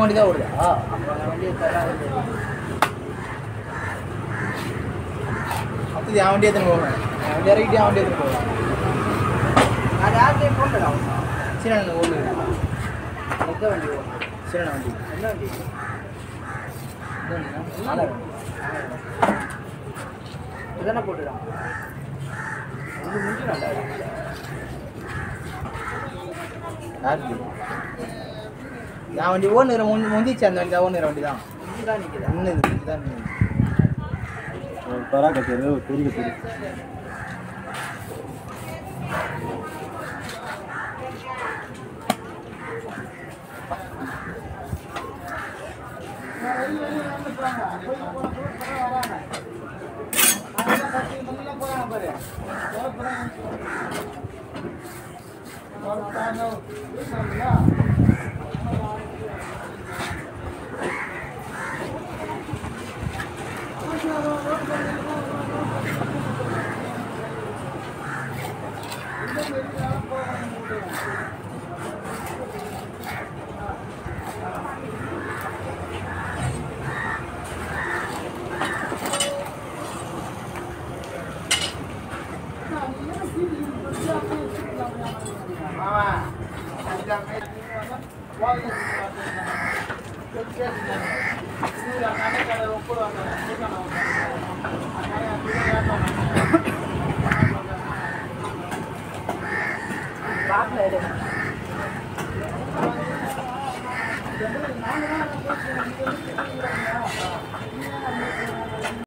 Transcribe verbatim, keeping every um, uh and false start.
வண்டி தான் ஓடுதா? வண்டியை தராது. அப்போ என் வண்டியை எடுத்துன்னு போவேன். என் வண்டி இறக்கிட்டு என் வண்டி எடுத்துன்னு போவேன். அது யார்கிட்டையும் போட்டதா? சரி நான் ஓடுது. எந்த வண்டி ஓடுது? சரி நான் வண்டி. என்ன வண்டி? இதானே போட்டுடான். அது முடிஞ்சு நல்லா யாருக்கு? நான் வண்டி ஓடுற முன் முந்திச்சு அந்த வண்டி தான் ஓடுற வண்டி தான். முந்தி தான் நிற்குது. இன்னும் முந்தி தான் நிற்குது. பரா கட்டி பெரிய பெரிய Bác này đây.